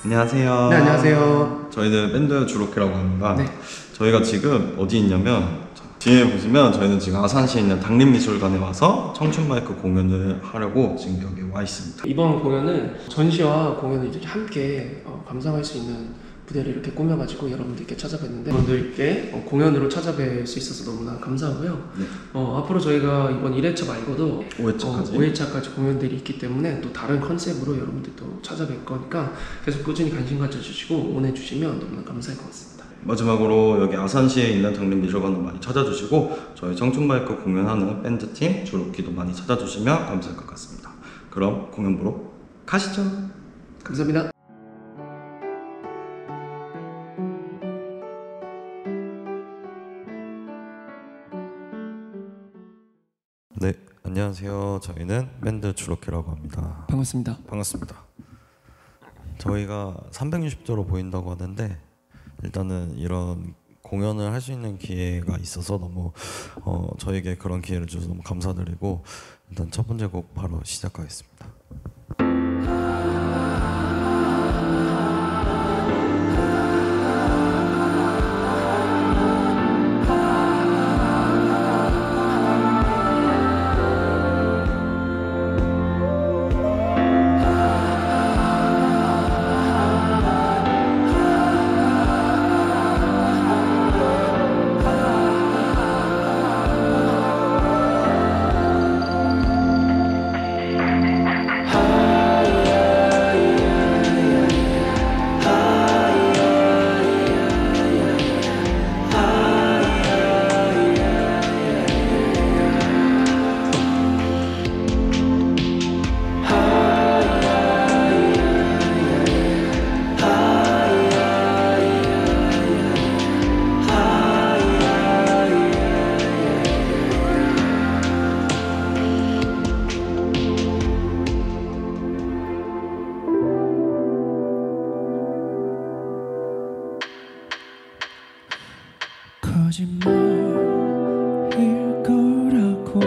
안녕하세요. 네, 안녕하세요. 저희는 밴드 주로키라고 합니다. 네. 저희가 지금 어디 있냐면 뒤에 보시면 저희는 지금 아산시에 있는 당림미술관에 와서 청춘마이크 공연을 하려고 지금 여기 와 있습니다. 이번 공연은 전시와 공연을 이제 함께 감상할 수 있는 무대를 이렇게 꾸며가지고 여러분들께 찾아뵀는데 여러분들께 공연으로 찾아뵐 수 있어서 너무나 감사하고요. 네. 앞으로 저희가 이번 1회차 말고도 5회차까지 5회차까지 공연들이 있기 때문에 또 다른 컨셉으로 여러분들도 찾아뵐 거니까 계속 꾸준히 관심 가져주시고 응원해주시면 너무나 감사할 것 같습니다. 마지막으로 여기 아산시에 있는 당림미술관도 많이 찾아주시고 저희 청춘마이크 공연하는 밴드팀 주로키도 많이 찾아주시면 감사할 것 같습니다. 그럼 공연 보러 가시죠. 감사합니다. 네, 안녕하세요. 저희는 밴드 주로키라고 합니다. 반갑습니다. 반갑습니다. 저희가 360도로 보인다고 하는데 일단은 이런 공연을 할 수 있는 기회가 있어서 너무 저에게 그런 기회를 주셔서 너무 감사드리고 일단 첫 번째 곡 바로 시작하겠습니다. 거짓말일 거라고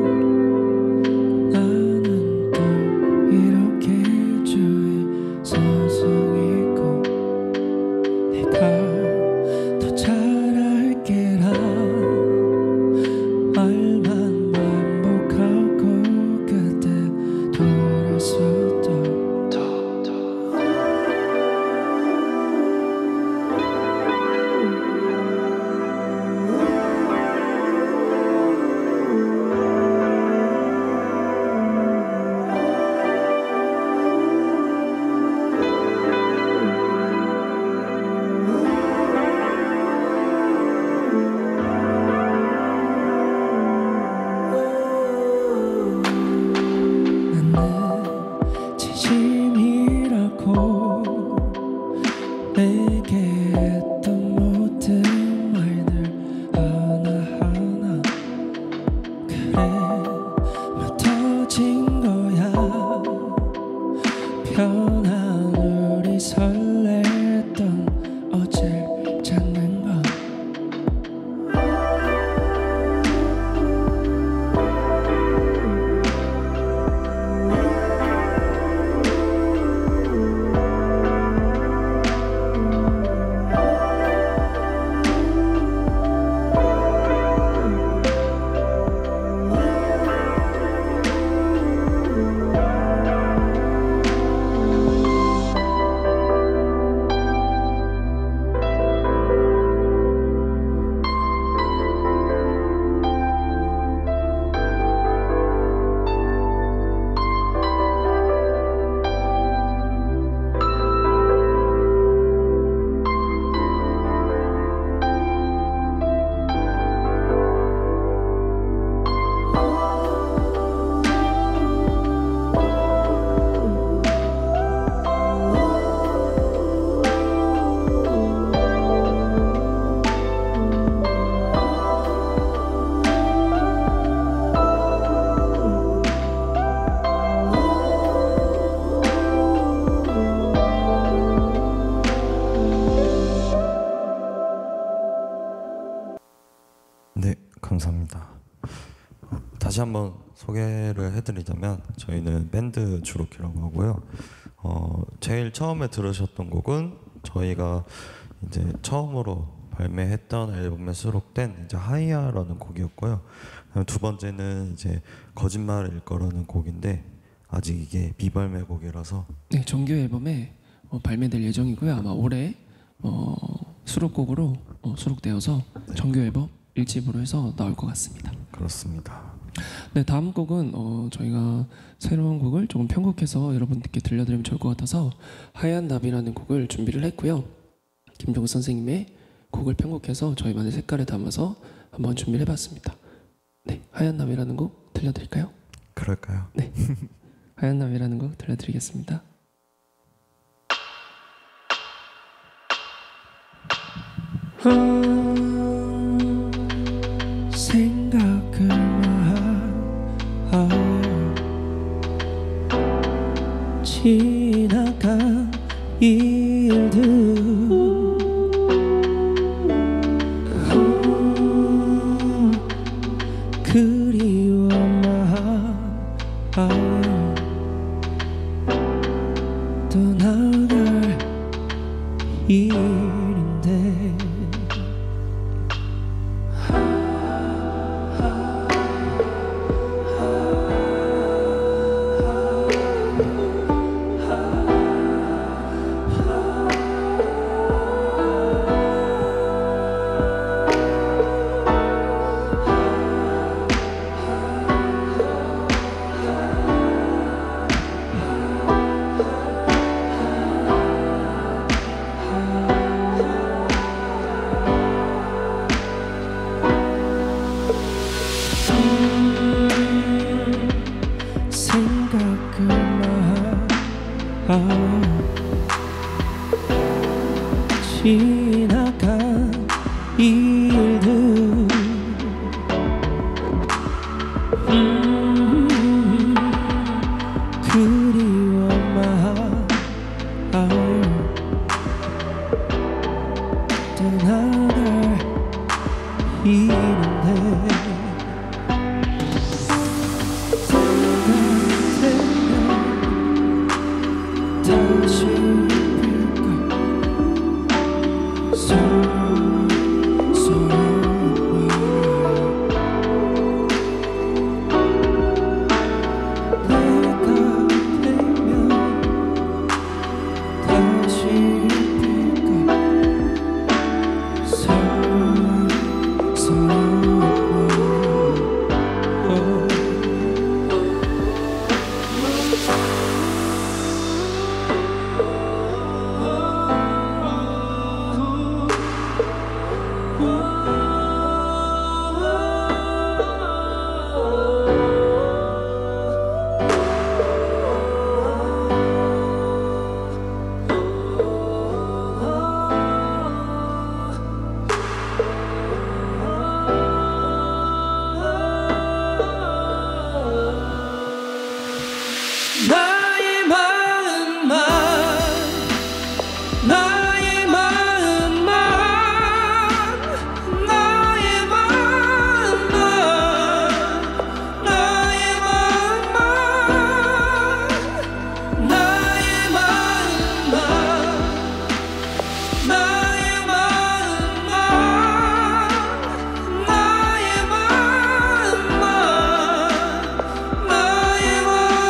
나는 또 이렇게 주위 서성이고 내가 더 잘할게라 말만 반복하고 그때 돌아서도 내게 했던 모든 말들 하나하나 그래 묻어진 거야 편한 우리 설렜던 어제를 찾는 거 네, 감사합니다. 다시 한번 소개를 해드리자면 저희는 밴드 주로키라고 하고요. 제일 처음에 들으셨던 곡은 저희가 이제 처음으로 발매했던 앨범에 수록된 이제 하이야라는 곡이었고요. 두 번째는 이제 거짓말일 거라는 곡인데 아직 이게 미발매 곡이라서 네, 정규 앨범에 발매될 예정이고요. 아마 올해 수록곡으로 수록되어서 네. 정규 앨범 1집으로 해서 나올 것 같습니다. 그렇습니다. 네, 다음 곡은 저희가 새로운 곡을 조금 편곡해서 여러분들께 들려드리면 좋을 것 같아서 하얀 나비라는 곡을 준비를 했고요. 김종국 선생님의 곡을 편곡해서 저희만의 색깔에 담아서 한번 준비를 해봤습니다. 네, 하얀 나비라는 곡 들려드릴까요? 그럴까요? 네, 하얀 나비라는 곡 들려드리겠습니다. 생각을 하여 지나간 일들 그리워마하여 떠나갈 일인데 지나간 일들 그리워마하여 떠나갈 일인데 다시 나의 마음만 나의 마음만 나의 마음만 나의 마음만 나의 마음만 나의 마음만 나의 마음만 나의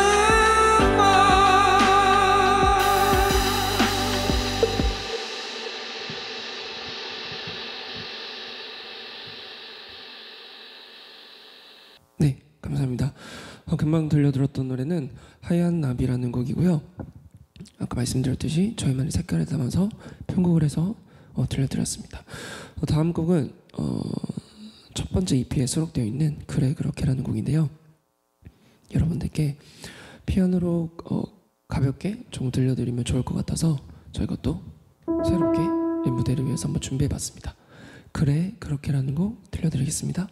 네, 감사합니다. 금방 들려드렸던 노래는 하얀 나비라는 곡이고요. 아까 말씀드렸듯이 저희만의 색깔을 담아서 편곡을 해서 들려드렸습니다. 다음 곡은 첫 번째 EP에 수록되어 있는 그래 그렇게라는 곡인데요. 여러분들께 피아노로 가볍게 조금 들려드리면 좋을 것 같아서 저희가 또 새롭게 이 무대를 위해서 한번 준비해봤습니다. 그래 그렇게라는 곡 들려드리겠습니다.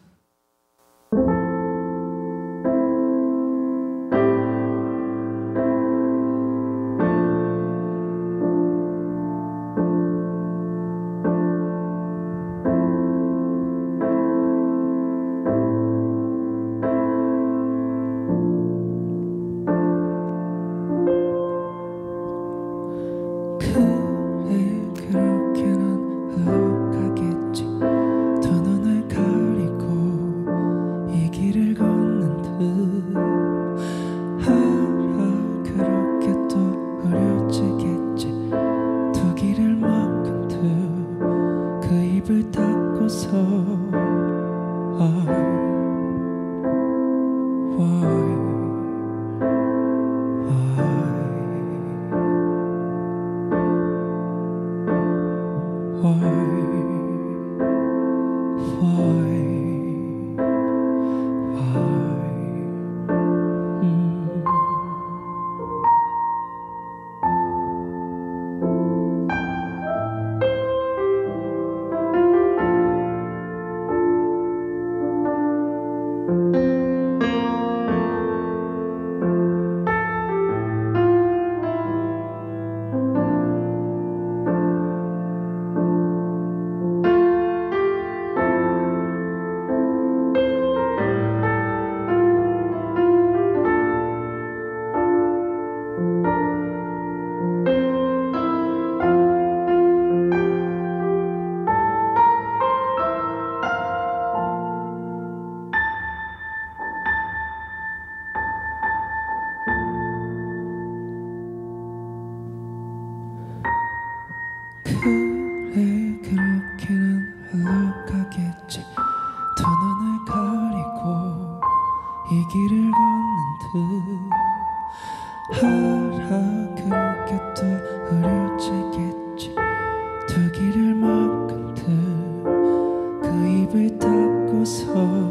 그래 그렇게는 흘러가겠지. 두 눈을 가리고 이 길을 걷는 듯 하라 그렇게 또 흐려지겠지. 두 길을 막은 듯 그 입을 닫고서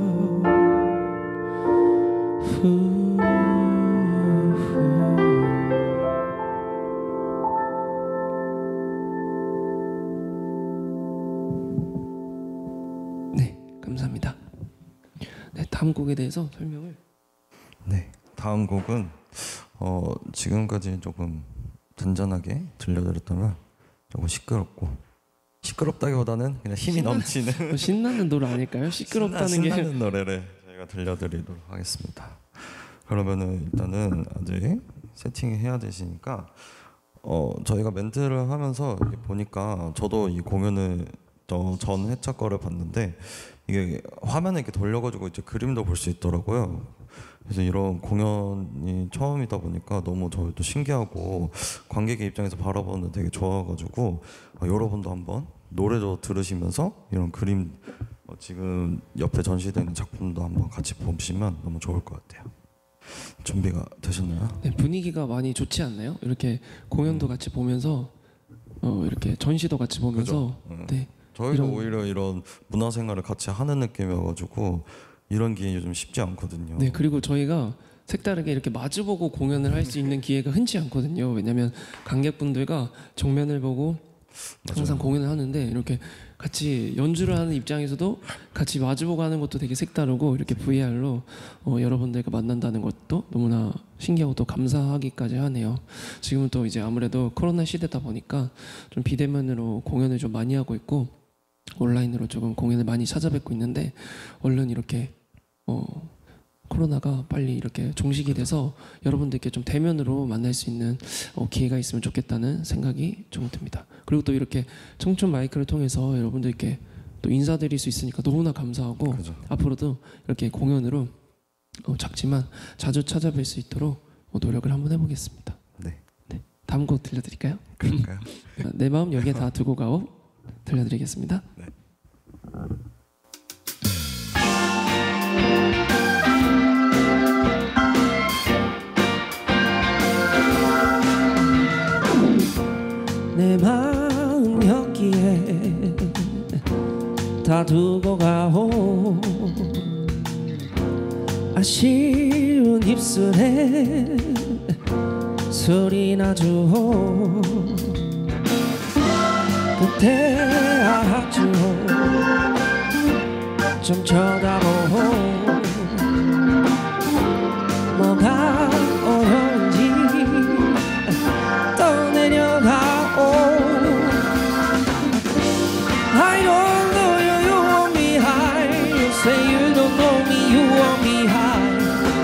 네, 감사합니다. 네, 다음 곡에 대해서 설명을. 네, 다음 곡은 지금까지 조금 잔잔하게 들려드렸다면 조금 시끄럽다기보다는 그냥 힘이 넘치는 신나는 노래 아닐까요? 시끄럽다는 게. 신나는 노래를 저희가 들려드리도록 하겠습니다. 그러면은 일단은 아직 세팅을 해야 되시니까 저희가 멘트를 하면서 이렇게 보니까 저도 이 공연을 전 회차 거를 봤는데 이게 화면에 이렇게 돌려가지고 이제 그림도 볼 수 있더라고요. 그래서 이런 공연이 처음이다 보니까 너무 저희도 신기하고 관객의 입장에서 바라보는 되게 좋아가지고 여러분도 한번 노래도 들으시면서 이런 그림 지금 옆에 전시되는 작품도 한번 같이 보시면 너무 좋을 것 같아요. 준비가 되셨나요? 네, 분위기가 많이 좋지 않나요? 이렇게 공연도 같이 보면서 이렇게 전시도 같이 보면서. 그죠? 네. 저희도 오히려 이런 문화생활을 같이 하는 느낌이어가지고 이런 기회 요즘 쉽지 않거든요. 네, 그리고 저희가 색다르게 이렇게 마주보고 공연을 할 수 있는 기회가 흔치 않거든요. 왜냐하면 관객분들과 정면을 보고 항상 맞아요. 공연을 하는데 이렇게 같이 연주를 하는 입장에서도 같이 마주보고 하는 것도 되게 색다르고 이렇게 VR로 여러분들과 만난다는 것도 너무나 신기하고 또 감사하기까지 하네요. 지금은 또 이제 아무래도 코로나 시대다 보니까 좀 비대면으로 공연을 좀 많이 하고 있고 온라인으로 조금 공연을 많이 찾아뵙고 있는데 얼른 이렇게 코로나가 빨리 이렇게 종식이 돼서 여러분들께 좀 대면으로 만날 수 있는 기회가 있으면 좋겠다는 생각이 조금 듭니다. 그리고 또 이렇게 청춘 마이크를 통해서 여러분들께 또 인사드릴 수 있으니까 너무나 감사하고 그죠. 앞으로도 이렇게 공연으로 작지만 자주 찾아뵐 수 있도록 노력을 한번 해보겠습니다. 네. 네. 다음 곡 들려드릴까요? 그럴까요? 내 마음 여기에 다 두고 가오 들려드리겠습니다. 네. 내 마음 여기에 다 두고 가오. 아쉬운 입술에 소리 나주오. 그때 아주 좀 쳐다보오. 뭐가 어려운지 떠내려가오. I don't know you, you want me high. You say you don't know me, you want me high.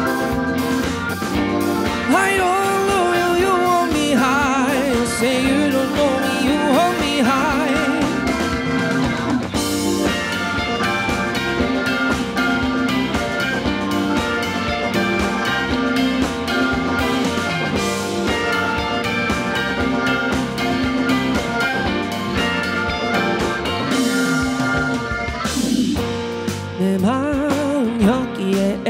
I don't know you, you want me high. You say you don't know me, you want me high. 내 마음 여기에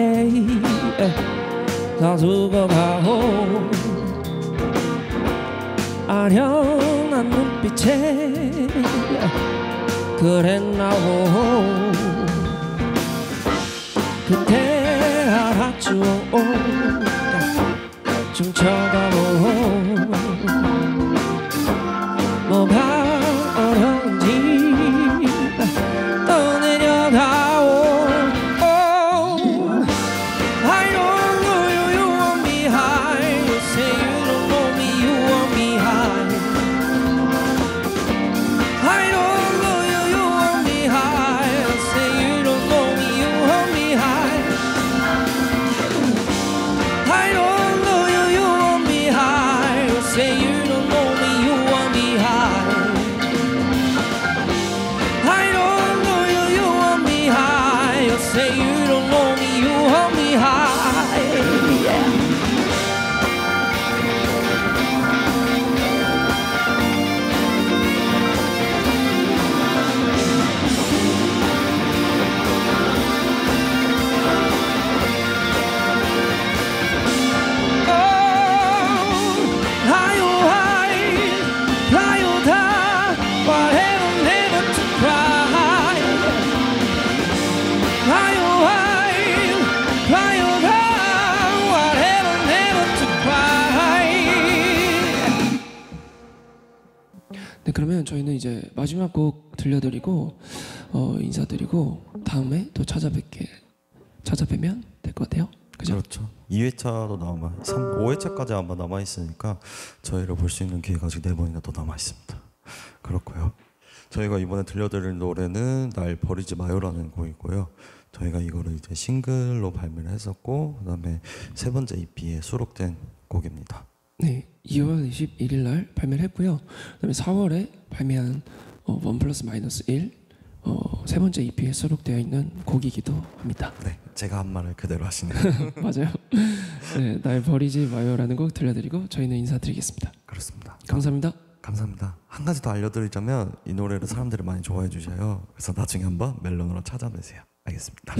다 두고 가오. 아련한 눈빛에 그랬나오 그때 알았죠 좀 쳐다보 뭐가 어려운지 떠내려다오 I don't know you want me high You say you don't know me you want me high I don't know you want me high You say you don't know me you want me high I don't know you want me high You say you don't know me you want me high I don't know you want me high You say you don't know me you want me high yeah. 네, 그러면 저희는 이제 마지막 곡 들려드리고 인사드리고 다음에 또 찾아뵈면 될 것 같아요. 그죠? 그렇죠. 2회차도 남아 5회차까지 아마 남아 있으니까 저희를 볼 수 있는 기회가 아직 4번이나 더 남아 있습니다. 그렇고요. 저희가 이번에 들려드릴 노래는 날 버리지 마요라는 곡이고요. 저희가 이거를 이제 싱글로 발매를 했었고 그다음에 세 번째 EP에 수록된 곡입니다. 네, 2월 21일 날 발매를 했고요. 그다음에 4월에 발매한 원+-1 세 번째 EP에 수록되어 있는 곡이기도 합니다. 네, 제가 한 말을 그대로 하시네요. 맞아요. 네, 날 버리지 마요라는 곡 들려드리고 저희는 인사드리겠습니다. 그렇습니다. 감사합니다. 감사합니다. 한 가지 더 알려드리자면 이 노래를 사람들이 많이 좋아해 주셔요. 그래서 나중에 한번 멜론으로 찾아뵈세요. 알겠습니다.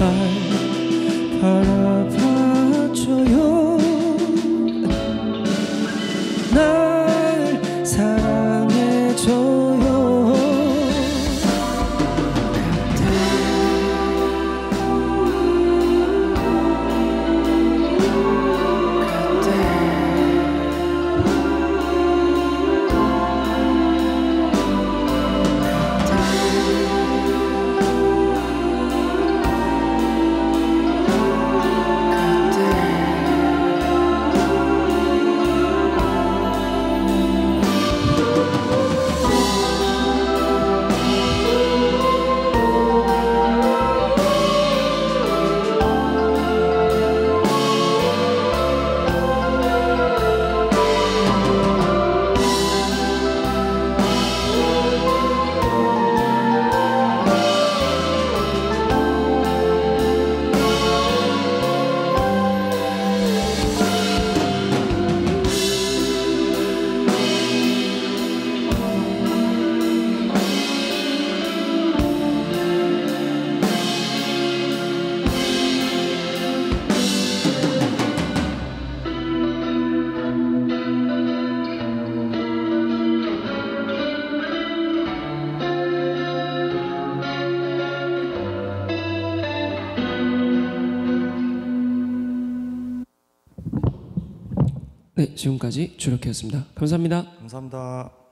바라봐줘요. 날 사랑해줘요. 네, 지금까지 주력회였습니다. 감사합니다. 감사합니다.